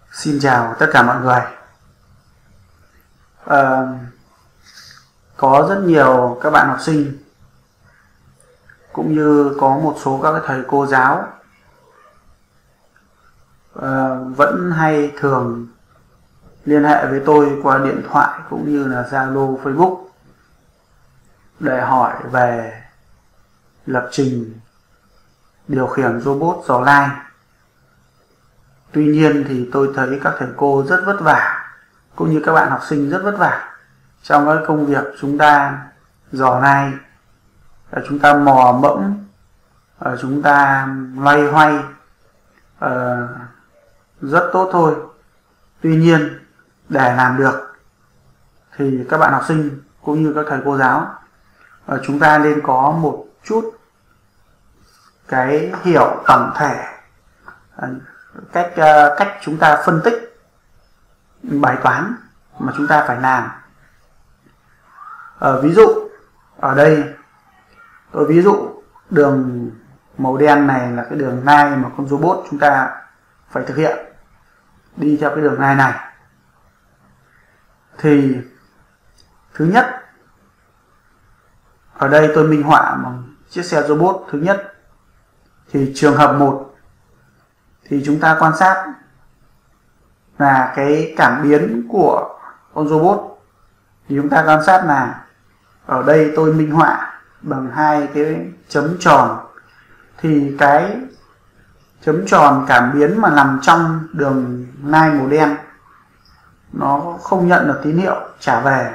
Xin chào tất cả mọi người. Có rất nhiều các bạn học sinh cũng như có một số các thầy cô giáo vẫn hay thường liên hệ với tôi qua điện thoại cũng như là Zalo, Facebook để hỏi về lập trình điều khiển robot giò lai. Tuy nhiên thì tôi thấy các thầy cô rất vất vả, cũng như các bạn học sinh rất vất vả trong các công việc chúng ta giò lai, chúng ta mò mẫm, chúng ta loay hoay rất tốt thôi. Tuy nhiên để làm được thì các bạn học sinh cũng như các thầy cô giáo chúng ta nên có một chút cái hiểu tổng thể cách chúng ta phân tích bài toán mà chúng ta phải làm. Ví dụ ở đây tôi ví dụ đường màu đen này là cái đường line mà con robot chúng ta phải thực hiện, đi theo cái đường line này. Thì thứ nhất, ở đây tôi minh họa bằng chiếc xe robot. Thứ nhất thì trường hợp 1 thì chúng ta quan sát là cái cảm biến của con robot. Thì chúng ta quan sát là ở đây tôi minh họa bằng hai cái chấm tròn. Thì cái chấm tròn cảm biến mà nằm trong đường line màu đen nó không nhận được tín hiệu trả về,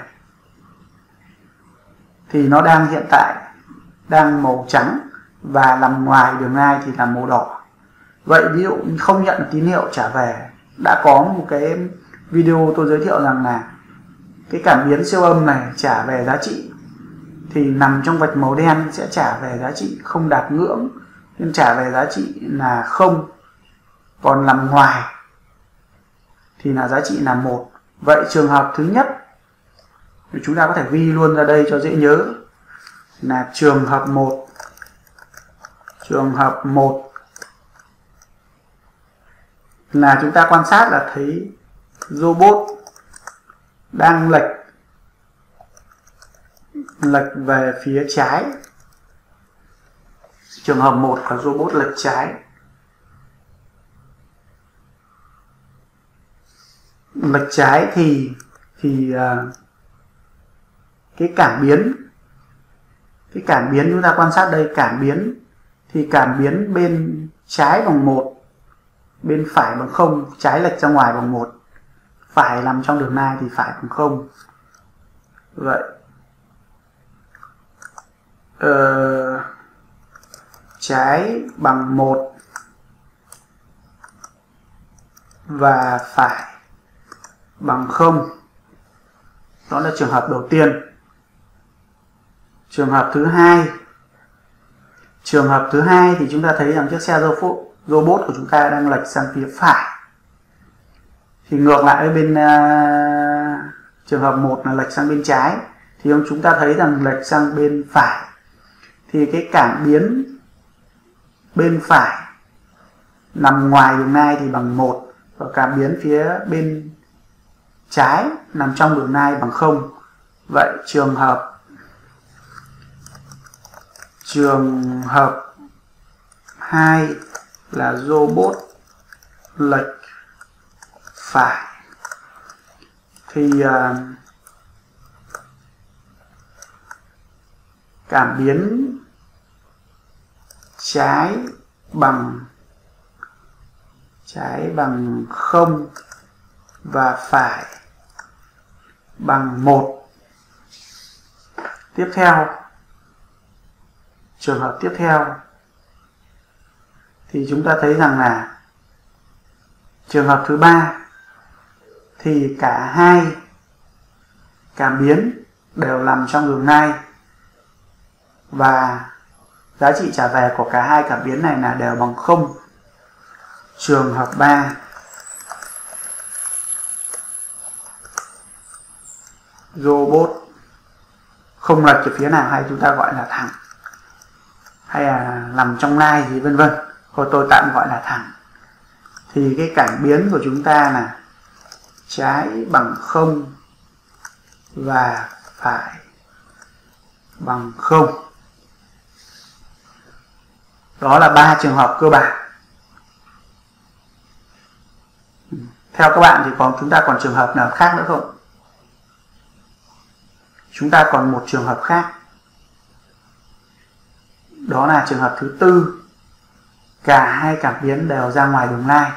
thì nó đang hiện tại đang màu trắng, và nằm ngoài đường line thì là màu đỏ. Vậy ví dụ không nhận được tín hiệu trả về, đã có một cái video tôi giới thiệu rằng là cái cảm biến siêu âm này trả về giá trị thì nằm trong vạch màu đen sẽ trả về giá trị không đạt ngưỡng, nên trả về giá trị là 0, còn nằm ngoài thì là giá trị là 1. Vậy trường hợp thứ nhất thì chúng ta có thể ghi luôn ra đây cho dễ nhớ là trường hợp 1. Trường hợp 1 là chúng ta quan sát là thấy robot đang lệch về phía trái. Trường hợp 1 là robot lệch trái. Lệch trái thì cái cảm biến chúng ta quan sát đây, cảm biến thì cảm biến bên trái bằng 1, bên phải bằng 0, trái lệch ra ngoài bằng 1, phải nằm trong đường line thì phải bằng 0. Vậy trái bằng 1 và phải bằng 0. Đó là trường hợp đầu tiên. Trường hợp thứ hai. Trường hợp thứ hai thì chúng ta thấy rằng chiếc xe robot của chúng ta đang lệch sang phía phải. Thì ngược lại với bên trường hợp 1 là lệch sang bên trái, thì chúng ta thấy rằng lệch sang bên phải. Thì cái cảm biến bên phải nằm ngoài đường line thì bằng 1, và cảm biến phía bên trái nằm trong đường line bằng 0. Vậy trường hợp 2 là robot lệch phải. Thì cảm biến trái bằng 0 và phải bằng 1. Tiếp theo, trường hợp tiếp theo thì chúng ta thấy rằng là trường hợp thứ 3 thì cả hai cảm biến đều nằm trong đường line, và giá trị trả về của cả hai cảm biến này là đều bằng 0. Trường hợp 3, robot không lệch ở phía nào, hay chúng ta gọi là thẳng, hay là nằm trong line gì vân vân, thôi tôi tạm gọi là thẳng. thì cái cảm biến của chúng ta là trái bằng 0 và phải bằng 0. Đó là 3 trường hợp cơ bản. Theo các bạn thì chúng ta còn trường hợp nào khác nữa không? Chúng ta còn một trường hợp khác. Đó là trường hợp thứ tư. Cả hai cảm biến đều ra ngoài đường lai.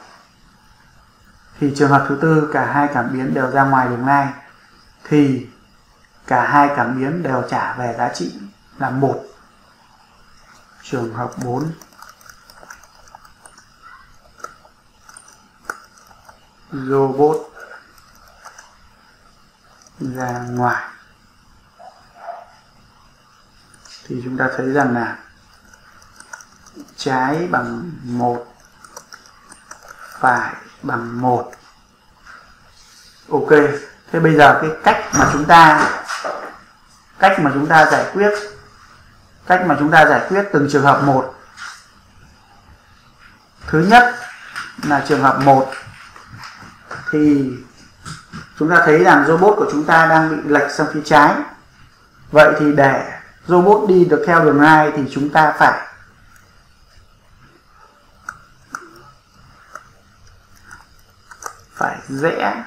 Thì trường hợp thứ tư cả hai cảm biến đều ra ngoài đường lai thì cả hai cảm biến đều trả về giá trị là 1. Trường hợp 4. Robot ra ngoài. Thì chúng ta thấy rằng là trái bằng 1, phải bằng 1. Ok, thế bây giờ cái cách mà chúng ta giải quyết từng trường hợp một. Thứ nhất là trường hợp 1 thì chúng ta thấy rằng robot của chúng ta đang bị lệch sang phía trái. Vậy thì để robot đi được theo đường lai thì chúng ta phải rẽ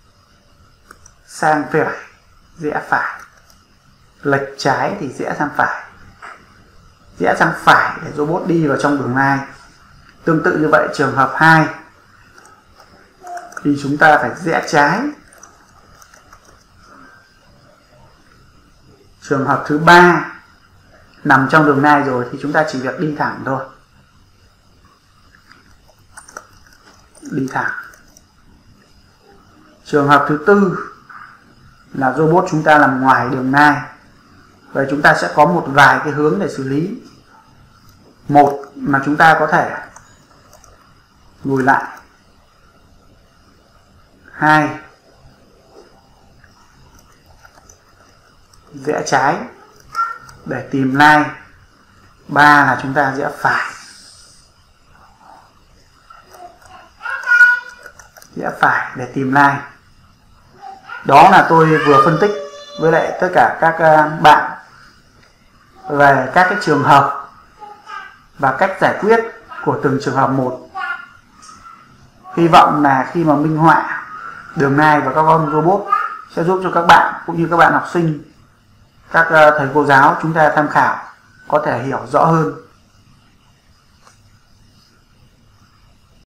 sang phải, rẽ phải. Lệch trái thì rẽ sang phải. Rẽ sang phải để robot đi vào trong đường lai. Tương tự như vậy trường hợp 2 thì chúng ta phải rẽ trái. Trường hợp thứ 3 nằm trong đường lai rồi thì chúng ta chỉ việc đi thẳng thôi. Đi thẳng. Trường hợp thứ 4 là robot chúng ta nằm ngoài đường lai. Vậy chúng ta sẽ có một vài cái hướng để xử lý. Một mà chúng ta có thể lùi lại. 2 rẽ trái để tìm lai. 3 là chúng ta rẽ phải. Rẽ phải để tìm lai. Đó là tôi vừa phân tích với lại tất cả các bạn về các cái trường hợp và cách giải quyết của từng trường hợp một. Hy vọng là khi mà minh họa đường lai và các con robot sẽ giúp cho các bạn cũng như các bạn học sinh, các thầy cô giáo chúng ta tham khảo có thể hiểu rõ hơn